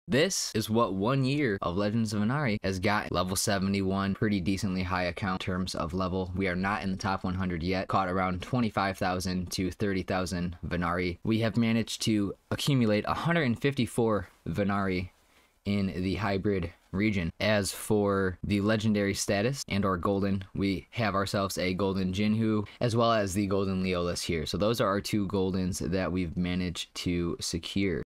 This is what 1 year of Legends of Venari has got. Level 71, pretty decently high account in terms of level. We are not in the top 100 yet, caught around 25,000 to 30,000 Venari. We have managed to accumulate 154 Venari in the hybrid region. As for the legendary status and or golden, we have ourselves a golden Jinhu as well as the golden Leolith here. So those are our two goldens that we've managed to secure.